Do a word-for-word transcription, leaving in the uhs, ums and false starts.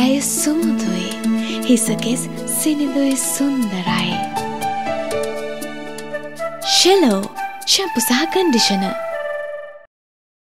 ඇය සුමුදුයි. හිසකෙස් සිනිඳුයි සුන්දරයි. Shello shampoo සහ conditioner.